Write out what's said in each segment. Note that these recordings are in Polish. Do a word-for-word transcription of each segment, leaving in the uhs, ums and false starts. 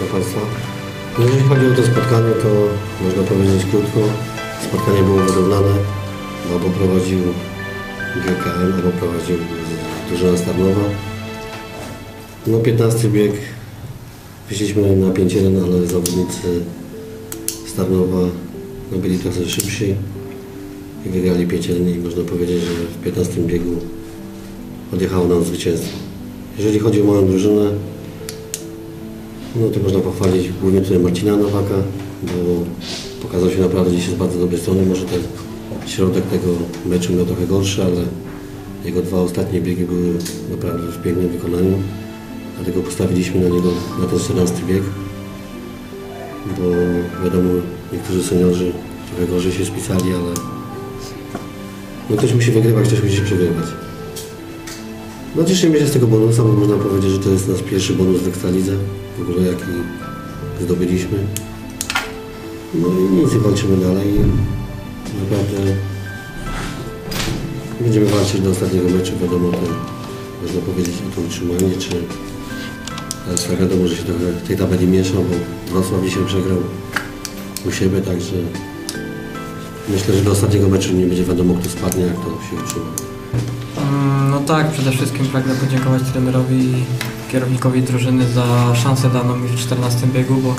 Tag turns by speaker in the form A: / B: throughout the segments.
A: Państwa. Jeżeli chodzi o to spotkanie, to można powiedzieć krótko. Spotkanie było wyrównane. Albo prowadził G K M, albo prowadził drużyna z Tarnowa. No piętnasty bieg. Wyszliśmy na pięć jeden, ale zawodnicy z Tarnowa no, byli trochę szybsi i wygrali pięć jeden i można powiedzieć, że w piętnastym biegu odjechało nam zwycięstwo. Jeżeli chodzi o moją drużynę, no to można pochwalić głównie tutaj Marcina Nowaka, bo pokazał się naprawdę dzisiaj z bardzo dobrej strony. Może ten środek tego meczu miał trochę gorszy, ale jego dwa ostatnie biegi były naprawdę w pięknym wykonaniu. Dlatego postawiliśmy na niego na ten czternasty bieg, bo wiadomo, niektórzy seniorzy trochę gorzej się spisali, ale no ktoś musi wygrywać, ktoś musi przegrywać. No cieszymy się z tego bonusa, bo można powiedzieć, że to jest nasz pierwszy bonus w Ekstralidze, w ogóle jaki zdobyliśmy. No i nic, walczymy dalej. Naprawdę będziemy walczyć do ostatniego meczu, wiadomo, to można powiedzieć o to utrzymanie, czy teraz tak wiadomo, że się trochę w tej tabeli mieszał, bo Wrocław dzisiaj przegrał u siebie, także myślę, że do ostatniego meczu nie będzie wiadomo, kto spadnie, jak to się utrzyma.
B: No tak, przede wszystkim pragnę podziękować trenerowi i kierownikowi drużyny za szansę daną mi w czternastym biegu, bo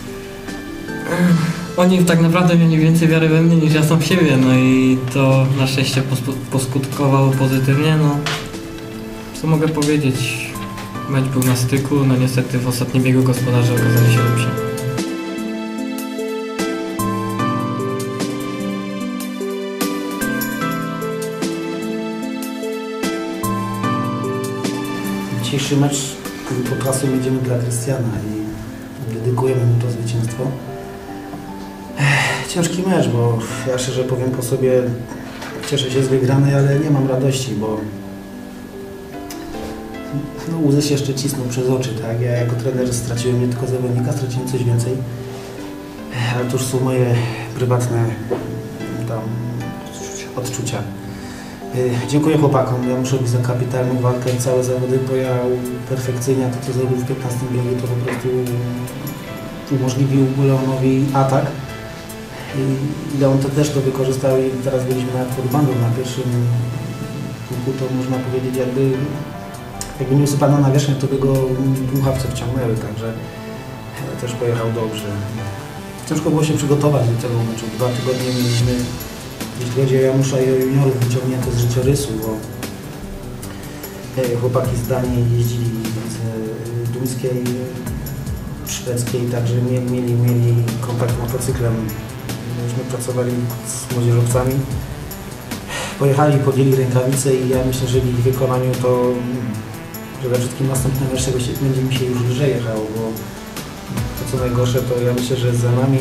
B: oni tak naprawdę mieli więcej wiary we mnie niż ja sam w siebie, no i to na szczęście poskutkowało pozytywnie. No, co mogę powiedzieć, mecz był na styku, no niestety w ostatnim biegu gospodarze okazali się lepsi.
C: Dzisiejszy mecz po klasy będziemy dla Krystiana i dedykujemy mu to zwycięstwo. Ciężki mecz, bo ja szczerze powiem po sobie, cieszę się z wygranej, ale nie mam radości, bo no, łzy się jeszcze cisną przez oczy, tak? Ja jako trener straciłem nie tylko zawodnika, straciłem coś więcej, ale to już są moje prywatne tam odczucia. Dziękuję chłopakom, ja muszę być za kapitalną walkę i całe zawody pojechał perfekcyjnie, to co zrobił w piętnastym biegu to po prostu umożliwił Leonowi atak. I Leon to też to wykorzystał i teraz byliśmy nawet pod bandą na pierwszym pułku, to można powiedzieć jakby, jakby nie usypano na wierzchnię, to by go dmuchawce wciągnęły, także też pojechał dobrze. Ciężko było się przygotować do tego meczu, dwa tygodnie mieliśmy, jeśli chodzi o Janusza i o juniorów, wyciągnięte z życiorysu, bo chłopaki z Danii jeździli z duńskiej, szwedzkiej, także mieli, mieli, mieli kontakt motocyklem. Myśmy pracowali z młodzieżowcami. Pojechali, podjęli rękawice i ja myślę, że w ich wykonaniu to przede wszystkim następne mecze będzie mi się już lżej jechało, bo to co najgorsze to ja myślę, że za nami.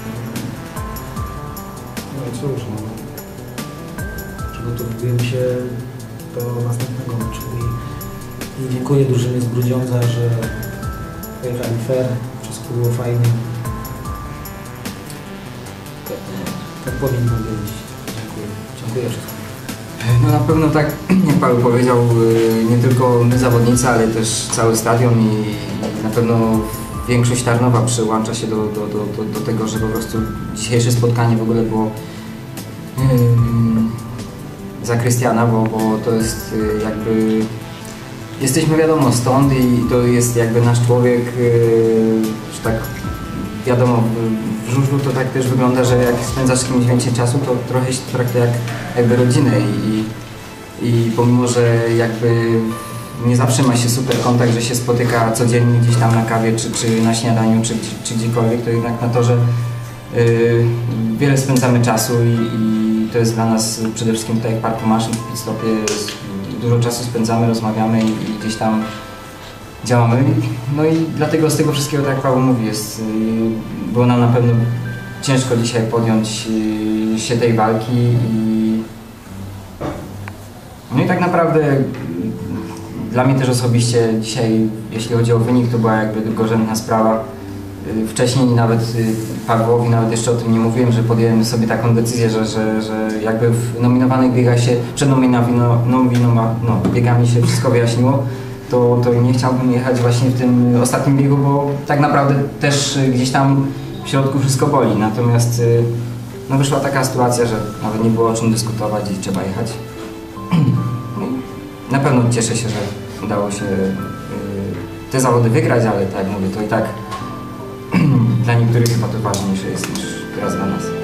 C: No i cóż, no. Przygotowujemy się do następnego meczu i, i dziękuję drużynie z Grudziądza, że pojechali fair, wszystko było fajnie. Tak powinno być. Dziękuję. Dziękuję wszystkim.
D: No na pewno tak, jak Paweł powiedział, nie tylko my zawodnicy, ale też cały stadion i na pewno większość Tarnowa przyłącza się do, do, do, do, do tego, że po prostu dzisiejsze spotkanie w ogóle było yy, za Krystiana, bo, bo to jest yy, jakby... Jesteśmy wiadomo stąd i to jest jakby nasz człowiek, yy, że tak wiadomo, w żużlu to tak też wygląda, że jak spędzasz z kimś więcej czasu, to trochę się traktuje jak jakby rodzinę i, i pomimo, że jakby nie zawsze ma się super kontakt, że się spotyka codziennie gdzieś tam na kawie, czy, czy na śniadaniu, czy, czy gdziekolwiek, to jednak na to, że yy, wiele spędzamy czasu i, i to jest dla nas przede wszystkim tutaj w Parku Maszyn, w pit-stopie, dużo czasu spędzamy, rozmawiamy i, i gdzieś tam działamy. No i dlatego z tego wszystkiego, tak jak Paweł mówi, jest, było nam na pewno ciężko dzisiaj podjąć się tej walki i no i tak naprawdę dla mnie też osobiście dzisiaj, jeśli chodzi o wynik, to była jakby drugorzędna sprawa. Wcześniej nawet Pawłowi nawet jeszcze o tym nie mówiłem, że podjąłem sobie taką decyzję, że, że, że jakby w nominowanych biegach się, przed nominowi, no, no, no, biegami się wszystko wyjaśniło. to, to nie chciałbym jechać właśnie w tym ostatnim biegu, bo tak naprawdę też gdzieś tam w środku wszystko boli. Natomiast no wyszła taka sytuacja, że nawet nie było o czym dyskutować i trzeba jechać. Na pewno cieszę się, że udało się te zawody wygrać, ale tak jak mówię, to i tak dla niektórych chyba to ważniejsze jest niż teraz dla nas.